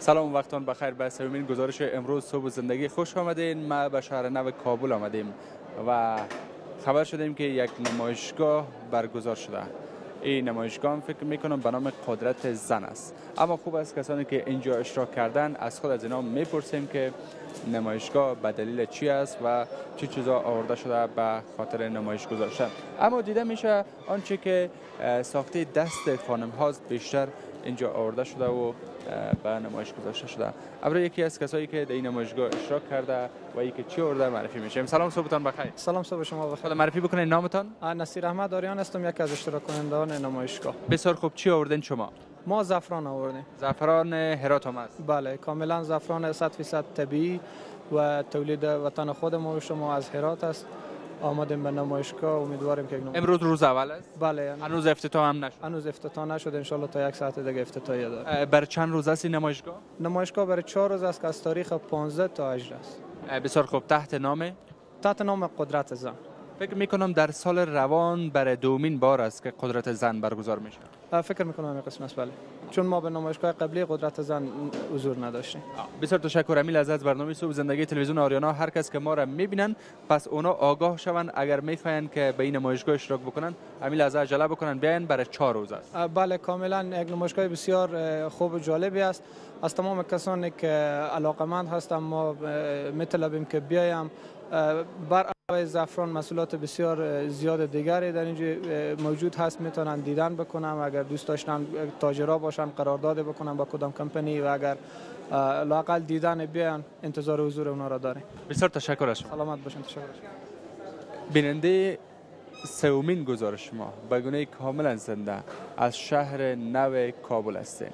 سلام، وقتان بخیر. به سومین گزارش امروز صبح زندگی خوش آمدین. ما به شهر نو کابل آمدیم و خبر شدیم که یک نمایشگاه برگزار شده. این نمایشگاه فکر میکنم به نام قدرت زن است، اما خوب است کسانی که اینجا اشتراک کردن از خود از اینا میپرسیم که نمایشگاه به دلیل چی است و چه چیزا آورده شده به خاطر نمایش گذاشتن. اما دیده میشه آنچه که ساخته دست خانم هاست بیشتر اینجا آورده شده و به نمایش گذاشته شده. ابرو یکی از کسایی که در این نمایشگاه اشتراک کرده و یکی چی آورده معرفی میشیم. سلام، صبحتون بخیر. سلام، صبح شما بخیر. خود معرفی بکنید نامتان؟ نصیر احمد آریان هستم، یکی از اشتراک کنندگان نمایشگاه. بسیار خوب، چی آوردین شما؟ ما زعفران آوردیم. زعفران هرات هم است؟ بله، کاملا زعفران 100% طبیعی و تولید وطن خودمون شما از هرات است. آمدیم به نمایشگاه، امیدواریم که امروز روز اول است؟ بله. هنوز افتتاح هم نشد؟ هنوز افتتاح نشد، ان شاء الله تا یک ساعت دیگه افتتاحیه داره. برای چند روز است این نمایشگاه؟ نمایشگاه برای 4 روز است که از تاریخ 15 تا 18 است. بسیار خوب. تحت نام قدرت زن. فکر میکنم در سال روان برای دومین بار است که قدرت زن برگزار میشه. فکر میکنم این قسم است، بله، چون ما به نمایشگاه قبلی قدرت زن حضور نداشتیم. بسیار تشکر. امیل از برنامه صبح زندگی تلویزیون آریانا. هر کس که ما را میبینن پس اونا آگاه شون، اگر میخواین که به این نمایشگاه اشتراک بکنن امیل از عجله بکنن بیاین، برای 4 روز است. بله، کاملا یک نمایشگاه بسیار خوب و جالبی است. از تمام کسانی که علاقمند هستند ما میطلبیم که بیایم. بر علاوه زعفران محصولات بسیار زیاد دیگری در اینجا موجود هست، میتونن دیدن بکنم. اگر دوست داشتن تاجرا باشن قرارداد بکنن با کدام کمپانی و اگر لااقل دیدن بیان، انتظار حضور اونا را داریم. بسیار تشکر از شما. سلامت باشین. تشکر. بیننده سومین گزارش ما به گونه کاملا زنده از شهر نو کابل هستیم.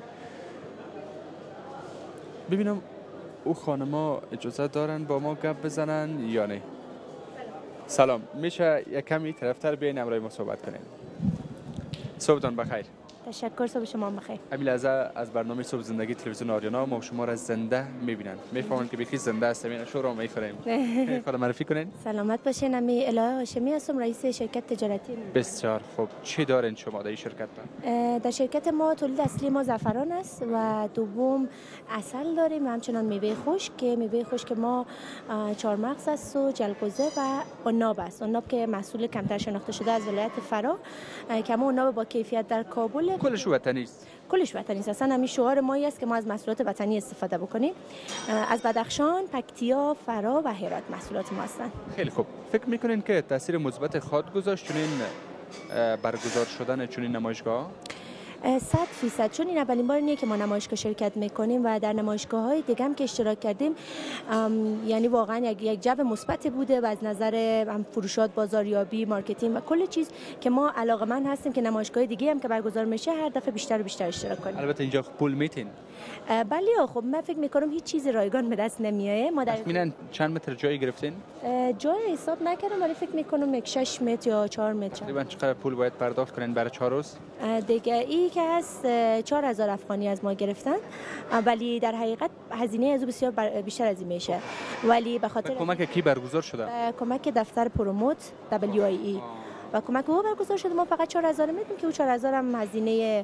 ببینم او خانما اجازه دارن با ما گپ بزنن یا نه. سلام، میشه یک کمی طرفتر بیاین امروی ما صحبت کنیم. صبحتون بخیر. تشکر، صبح شما بخیر. امیل از برنامه صبح زندگی تلویزیون آریانا ما شما را زنده میبینن، میفهمن که بیخی زنده است. اینا شو رو میخوریم. خود معرفی کنین. سلامت باشین. امی الهه هاشمی هستم، رئیس شرکت تجارتی. بسیار خوب. چی دارین شما در این شرکت؟ در شرکت ما تولید اصلی ما زعفران است و دوم عسل داریم و همچنان میوه خشک که میوه خشک ما چهارمغز است و جلگوزه و عناب است. عناب که محصول کمتر شناخته شده از ولایت فرا که ما عناب با کیفیت در کابل. کلش وطنی است. کلش وطنی است. اصلا همین شعار ما است که ما از محصولات وطنی استفاده بکنیم. از بدخشان، پکتیا، فرا و هرات محصولات ما هستند. خیلی خوب. فکر میکنین که تاثیر مثبت خواهد گذاشت چنین برگزار شدن چنین نمایشگاه؟ 100%، چون این اولین بار نیست که ما نمایشگاه شرکت میکنیم و در نمایشگاه‌های دیگه هم که اشتراک کردیم یعنی واقعا یک جو مثبت بوده و از نظر فروشات، بازاریابی، مارکتینگ و کل چیز که ما علاقه‌مند هستیم که نمایشگاه دیگه هم که برگزار میشه هر دفعه بیشتر و بیشتر اشتراک کنیم. البته اینجا پول میتین؟ بله. خب من فکر میکنم هیچ چیز رایگان به دست نمیاد. ما تخمینا چند متر جایی گرفتین؟ جای حساب نکردم ولی فکر میکنم 6 متر یا 4 متر. تقریبا چقدر پول باید پرداخت کنین برای 4 روز؟ دیگه ای که هست 4000 افغانی از ما گرفتن، ولی در حقیقت هزینه از بسیار بیشتر از این میشه. ولی به خاطر کمک کی برگزار شده؟ کمک دفتر پروموت WIE و کمک او برگزار شده. ما فقط 4000 میدیم که او 4000 هم هزینه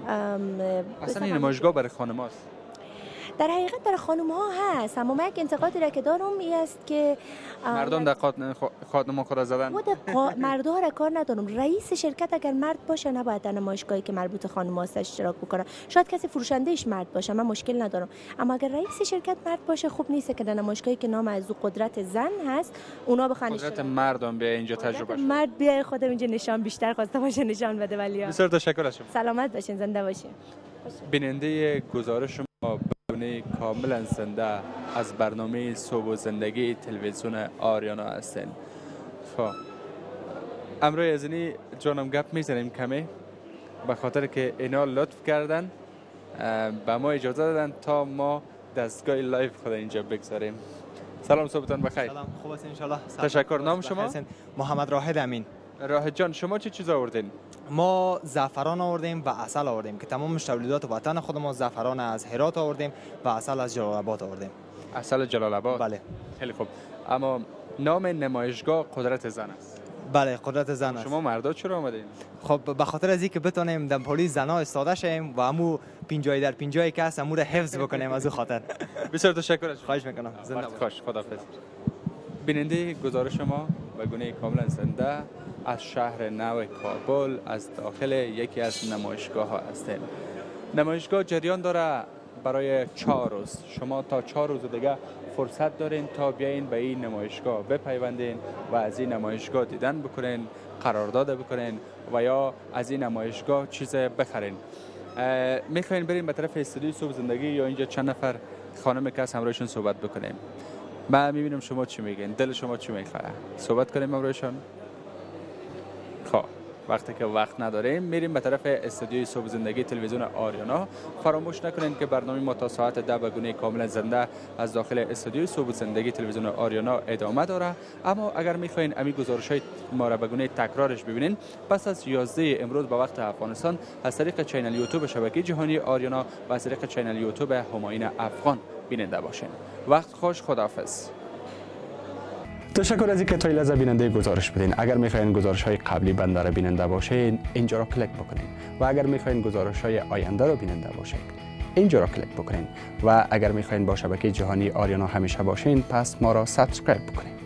اصلا این نمایشگاه برای خانم‌هاست. در حقیقت برای خانم ها هست، اما من یک انتقادی را که دارم این است که مردان در خانم خود زدن. مردها را کار ندارم. رئیس شرکت اگر مرد باشه نباید در نمایشگاهی که مربوط خانم هاست اشتراک بکنه. شاید کسی فروشندهش مرد باشه، من مشکل ندارم، اما اگر رئیس شرکت مرد باشه خوب نیست که در نمایشگاهی که نام از قدرت زن هست اونا بخوان قدرت مردم بیا اینجا تجربه کنه. مرد بیا خودم اینجا نشان بیشتر خواسته باشه نشان بده. ولی بسیار تشکر از شما. سلامت باشین، زنده باشین. بیننده گزارش ما کاملا زنده از برنامه صبح زندگی تلویزیون آریانا هستین. خب امروز از اینی جانم گپ میزنیم کمی، به خاطر که اینا لطف کردن به ما اجازه دادن تا ما دستگاه لایف خود اینجا بگذاریم. سلام، صبحتون بخیر. سلام، خوب است ان شاء الله. تشکر. نام شما؟ محمد راحد امین. راحت جان، شما چه چیز آوردین؟ ما زعفران آوردیم و عسل آوردیم که تمام تولیدات وطن خود ما. زعفران از هرات آوردیم و عسل از جلال آباد آوردیم. عسل جلال آباد؟ بله. خیلی خوب. اما نام نمایشگاه قدرت زن است. بله قدرت زن است. شما مردا چرا آمدین؟ خب به خاطر از اینکه بتونیم در پلیس زنا استاده شیم و همو پینجای در پینجای که هست همو رو حفظ بکنیم از او خاطر. بسیار تشکر. خواهش میکنم. زنده وقت خوش. خداحافظ. بیننده گزارش ما به گونه کاملا زنده از شهر نو کابل از داخل یکی از نمایشگاه ها هستیم. نمایشگاه جریان داره برای 4 روز. شما تا 4 روز دیگه فرصت دارین تا بیاین به این نمایشگاه بپیوندین و از این نمایشگاه دیدن بکنین، قرارداد بکنین و یا از این نمایشگاه چیز بخرین. میخواین بریم به طرف استودیوی صبح زندگی یا اینجا چند نفر خانم کس همراهشون صحبت بکنیم؟ من میبینم شما چی میگین، دل شما چی میخواه؟ صحبت کنیم همراهشون؟ خب وقتی که وقت نداریم میریم به طرف استودیوی صبح زندگی تلویزیون آریانا. فراموش نکنین که برنامه ما تا ساعت 10 به گونه کاملا زنده از داخل استودیوی صبح زندگی تلویزیون آریانا ادامه داره. اما اگر میخواین امی گزارش‌های ما را به گونه تکرارش ببینین، پس از 11 امروز به وقت افغانستان از طریق چینل یوتیوب شبکه جهانی آریانا و از طریق چینل یوتیوب همایون افغان بیننده باشین. وقت خوش. خداحافظ. تشکر از اینکه تا این لحظه بیننده گزارش بودین. اگر میخواین گزارش های قبلی بنده را بیننده باشین اینجا را کلیک بکنین و اگر میخواین گزارش های آینده را بیننده باشین اینجا را کلیک بکنین و اگر میخواین با شبکه جهانی آریانا همیشه باشین پس ما را سابسکرایب بکنین.